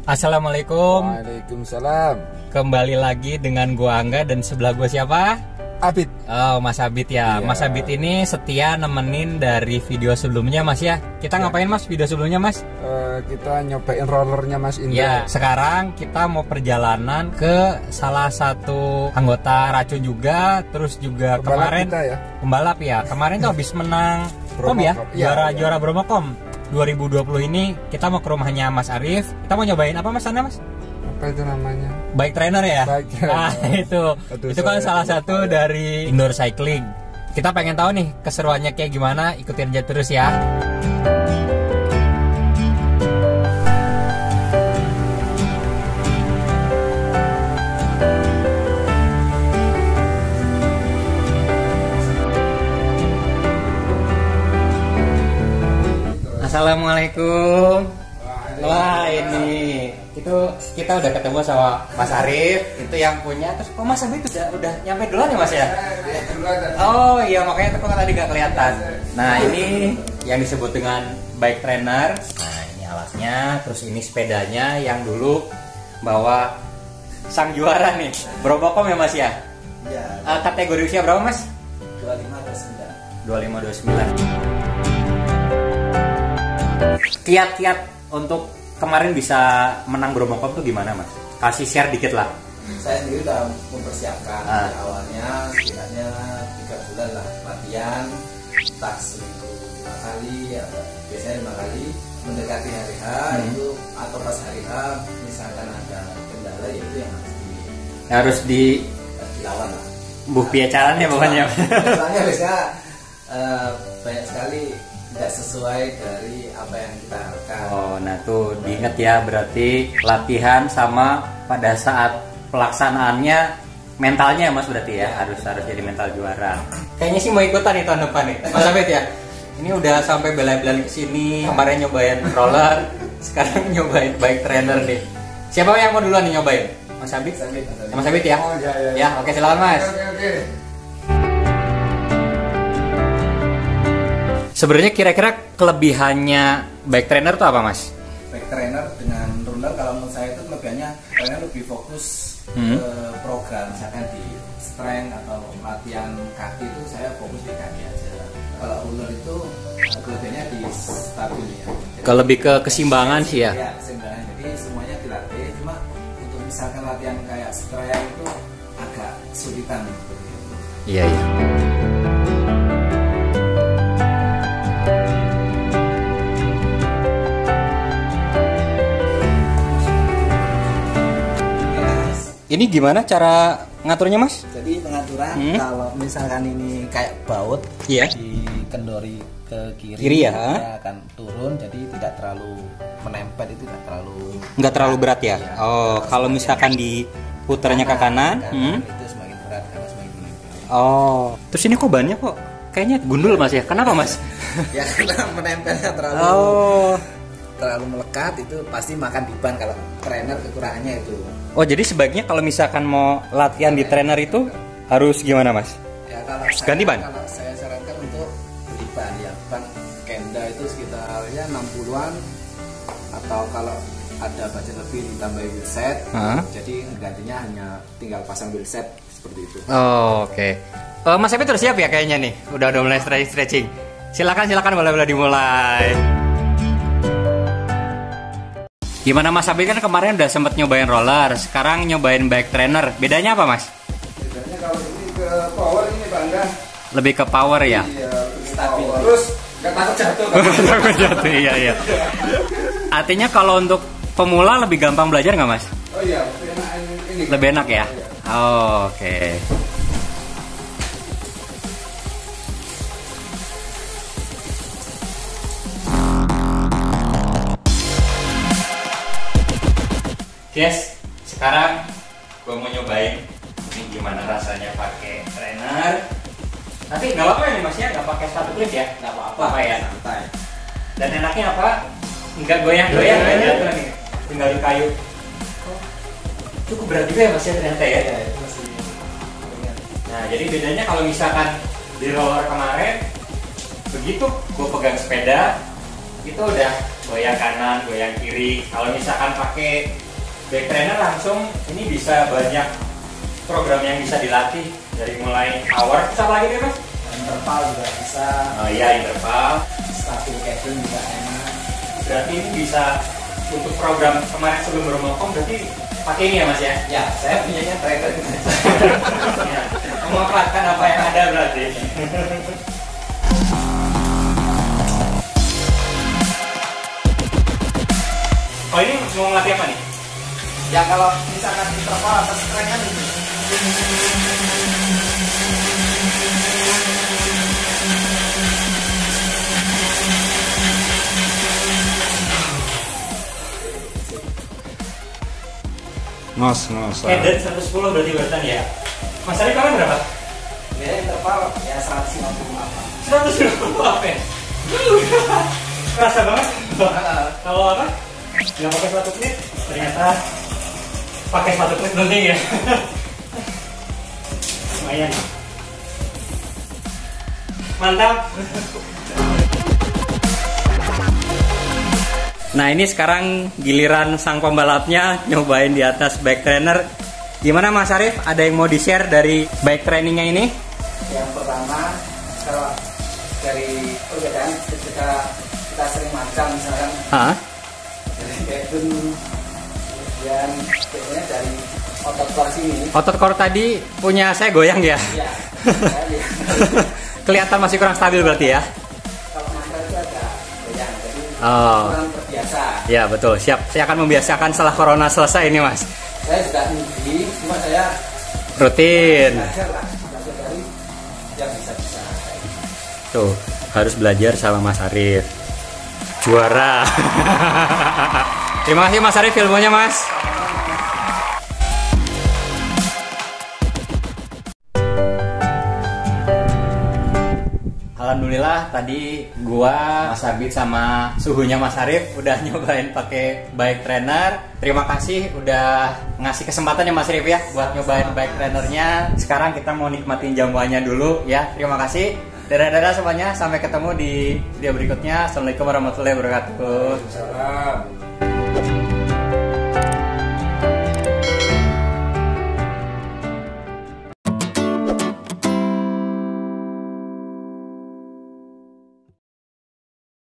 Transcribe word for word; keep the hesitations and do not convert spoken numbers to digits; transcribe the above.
Assalamualaikum. Waalaikumsalam. Kembali lagi dengan gua Angga dan sebelah gua siapa? Abid. Oh, Mas Abid ya. Iya. Mas Abid ini setia nemenin dari video sebelumnya, Mas ya. Kita Ya. ngapain, Mas, video sebelumnya, Mas? Uh, kita nyobain rollernya Mas Indra. Ya, sekarang kita mau perjalanan ke salah satu anggota Racun juga, terus juga Pembalap kemarin kita ya. pembalap ya. Kemarin tuh habis menang Kom ya, Bromocom. Iya, juara iya. juara Bromocom dua ribu dua puluh ini. Kita mau ke rumahnya Mas Arif. Kita mau nyobain apa, Mas, sana, Mas? Apa itu namanya? Bike trainer ya? Bike trainer. Ah, itu. Aduh, itu kan saya salah lupa satu ya. dari indoor cycling. Kita pengen tahu nih keseruannya kayak gimana, ikutin aja terus ya. Assalamualaikum. Wah, ini itu kita udah ketemu sama Mas Arif, itu yang punya. Terus kok Mas Arif udah udah nyampe duluan ya, Mas ya? Oh iya, makanya kok tadi nggak kelihatan. Nah, ini yang disebut dengan bike trainer. Nah, ini alatnya, terus ini sepedanya yang dulu bawa sang juara nih, Bromocom ya, Mas ya? Ya, Uh, kategori usia berapa, Mas? dua lima dua sembilan. dua lima dua sembilan. Kiat-kiat untuk kemarin bisa menang Bromocom tuh gimana, Mas? Kasih share dikit lah. Saya sendiri udah mempersiapkan Ah. dari awalnya setidaknya tiga bulan lah latihan, tak seminggu lima kali atau biasanya lima kali mendekati hari H Hmm. itu atau pas hari H misalkan ada kendala ya itu yang harus di, Harus di dilawan lah. bukti acaranya pokoknya. Soalnya biasanya eh, banyak sekali tidak sesuai dari apa yang kita harapkan. Oh, nah tuh diinget ya, berarti latihan sama pada saat pelaksanaannya mentalnya, Mas, berarti ya harus harus jadi mental juara. Kayaknya sih mau ikutan nih tahun depan nih, Mas Abid ya. Ini udah sampai bela-belain kesini, kemarin nyobain roller, sekarang nyobain bike trainer nih. Siapa yang mau duluan nih nyobain? Mas Abid? Mas Abid, Mas Abid. Mas Abid ya? Oh, iya, iya, iya. Ya, oke, silakan, Mas. Oke, oke. Sebenarnya kira-kira kelebihannya bike trainer tuh apa, Mas? Bike trainer dengan roller kalau menurut saya itu kelebihannya kalian lebih fokus Hmm. ke program misalkan di strength atau latihan kaki itu saya fokus di kaki aja. Kalau roller itu eh, kelebihannya di stabil ya. Jadi, Lebih ke keseimbangan sih ya. Ya, keseimbangan. Jadi semuanya dilatih. Cuma untuk misalkan latihan kayak strength itu agak kesulitan seperti itu. Iya, iya. Ini gimana cara ngaturnya, Mas? Jadi pengaturan Hmm. kalau misalkan ini kayak baut Iya. dikendori ke kiri, Kiri ya? dia akan turun jadi tidak terlalu menempel itu tidak terlalu Nggak terlalu berat ya? Iya. Oh, kalau misalkan diputarnya ke kanan, hmm. itu semakin berat karena semakin menempel. Oh, terus ini kok bannya kok kayaknya gundul, Mas ya? Kenapa, Mas? Ya karena menempelnya terlalu Oh. terlalu melekat itu pasti makan di ban kalau trainer kekurangannya itu. Oh, jadi sebaiknya kalau misalkan mau latihan di trainer itu harus gimana, Mas? Ya kalau saya, Ganti ban? Kalau saya sarankan untuk beli ban ya ban Kenda itu sekitar ya enam puluhan atau kalau ada budget lebih ditambah wheelset. Hah? Jadi gantinya hanya tinggal pasang wheelset seperti itu. Oh, oke. Eh, Mas Epi terus siap ya kayaknya nih? Udah udah mulai stretching stretching. Silakan silakan boleh boleh dimulai. Gimana, Mas Abi, kan kemarin udah sempet nyobain roller, sekarang nyobain bike trainer. Bedanya apa, Mas? Bedanya kalau ini ke power ini Bangga. Lebih ke power ya? Iya, Stabil. power. Terus nggak takut jatuh. Takut jatuh, iya iya. Artinya kalau untuk pemula lebih gampang belajar nggak, Mas? Oh iya, lebih enak ini. Lebih enak ya? Iya. Oh, oke. Guys, sekarang gue mau nyobain ini gimana rasanya pakai trainer. Tapi nggak apa-apa ya, Mas ya, nggak pakai sepatu klip ya? Nggak apa-apa, Apa ya? santai. Dan enaknya apa? Nggak goyang-goyang, nggak jatuh nih. Tinggal di kayu. Oh, cukup berat juga ya, Mas ya, ternyata ya. Ya, itu masih ringan. Nah, jadi bedanya kalau misalkan di roller kemarin begitu gue pegang sepeda, itu udah goyang kanan, goyang kiri. Kalau misalkan pakai back trainer langsung, ini bisa banyak program yang bisa dilatih dari mulai power. Terus apa lagi nih mas? Interval juga bisa. Oh iya interval. Stabil cabin juga enak. Berarti ini bisa untuk program kemarin sebelum bermokom berarti pakai ini ya mas ya? Ya, saya punyanya tracker gitu. Ya, memanfaatkan apa yang ada berarti. Oh ini mau ngelatih apa nih? Ya kalau misalkan interval atau strength kan ini. Nos, nos. Edan seratus sepuluh berarti barusan ya? Mas Arif kemarin berapa? Biasanya interval ya seratus lima puluh apa. seratus lima puluh apa ya? Kerasa banget. Kalau apa? Nggak pakai sepatu klip, ternyata pakai sepatu klip penting ya. Lumayan. Mantap. Nah ini sekarang giliran sang pembalapnya nyobain di atas bike trainer. Gimana Mas Arif? Ada yang mau di-share dari bike trainingnya ini? Yang pertama, kalau dari perbedaan ketika kita sering macam misalkan Hah? dari cabin, kemudian biasanya dari otot core sini. Otot core tadi punya saya goyang ya? Ya, saya lihat. Kelihatan masih kurang stabil berarti ya? Kalau mantra itu agak goyang, jadi Oh. kurang terbiasa. Ya betul, siap. Saya akan membiasakan setelah corona selesai ini mas. Saya juga newbie, cuma saya Rutin. belajar lah, belajar dari yang bisa-bisa. Tuh, harus belajar sama Mas Arif. Juara. Terima kasih Mas Arif ilmunya mas. Alhamdulillah tadi gua, Mas Abid sama suhunya Mas Arif udah nyobain pakai bike trainer. Terima kasih udah ngasih kesempatan ya Mas Arif ya buat nyobain bike trainernya. Sekarang kita mau nikmatin jamuannya dulu ya. Terima kasih. Dadah-dadah semuanya. Sampai ketemu di video berikutnya. Assalamualaikum warahmatullahi wabarakatuh. Salam.